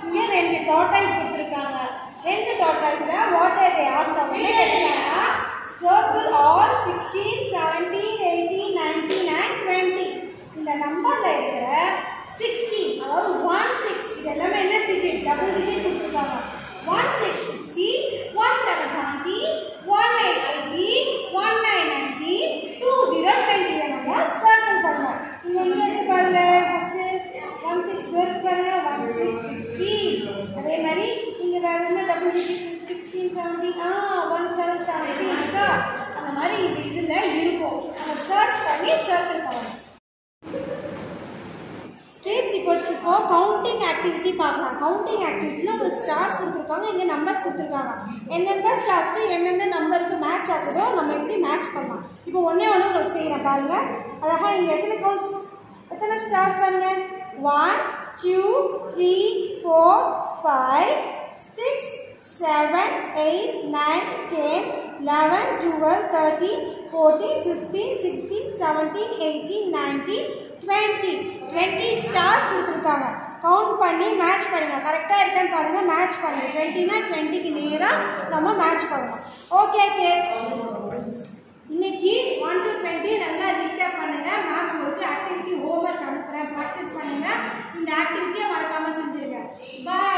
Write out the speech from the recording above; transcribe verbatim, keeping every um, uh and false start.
இங்கே ரெண்டு டார்டாய்ஸ் கொடுத்துருக்காங்க. ரெண்டு டார்டாய்ஸில் வாட் ஆர் தே ஆஸ்க்ட் அப்படின்னு கேட்குறாங்கன்னா circle all sixteen seventeen eighteen nineteen and twenty. இந்த நம்பரில் இருக்கிற சிக்ஸ்டீன் அதாவது ஒன் சிக்ஸ் இது எல்லாமே என்ன டிஜிட் டபுள் டிஜிட் கொடுத்துருக்காங்க. One six sixty one seven seventy one eight eighty one nine ninety two zero twenty நம்ம சர்க்கிள் பண்ணலாம். இங்கே எங்கே இருக்கு பாருங்க ஃபஸ்ட்டு ஒன் சிக்ஸ் இருக்கு பாருங்க ஒன் சிக்ஸ் சிக்ஸ்டி. அதே மாதிரி இங்கே வேறு என்ன double digit sixteen seventeen ah one seven seventeen இருக்கா அந்த மாதிரி இது இதில் இருக்கும். நம்ம சர்ச் பண்ணி சர்க்கிள் பண்ணலாம். கிட்ஸ் இப்போ இப்போ கவுண்டிங் ஆக்டிவிட்டி பார்க்கலாம். கவுண்டிங் ஆக்டிவிட்டியில் உங்களுக்கு ஸ்டார்ஸ் கொடுத்துருக்காங்க, இங்கே நம்பர்ஸ் கொடுத்துருக்காங்க. எந்தெந்த ஸ்டார்ஸ்க்கு எந்தெந்த நம்பருக்கு மேட்ச் ஆகுதோ நம்ம எப்படி மேட்ச் பண்ணலாம். இப்போ ஒன்றே ஒன்று உங்களுக்கு செய்கிறேன் பாருங்கள். அழகாக இங்கே எத்தனை கவுண்ட்ஸ் எத்தனை ஸ்டார்ஸ் பாருங்க. One two three four five six seven, eight, nine, ten, eleven, twelve, thirteen, fourteen, fifteen, sixteen, seventeen, eighteen, nineteen, twenty. twenty stars கொடுத்துருக்காங்க. கவுண்ட் பண்ணி மேட்ச் பண்ணுங்க. கரெக்டாக இருக்கான்னு பாருங்க. மேட்ச் பண்ணுங்க. டுவெண்ட்டினா டுவெண்ட்டிக்கு நேராக நம்ம மேட்ச் பண்ணலாம். ஓகே கிட்ஸ், இன்னைக்கு ஒன் டு டுவெண்ட்டி நல்லா ரீகேப் பண்ணுங்க. மேம் உங்களுக்கு ஆக்டிவிட்டி ஹோம்ஒர்க் அனுப்புகிறேன், ப்ராக்டிஸ் பண்ணுங்க. இந்த ஆக்டிவிட்டியை மறக்காம செஞ்சிருங்க. பாய்.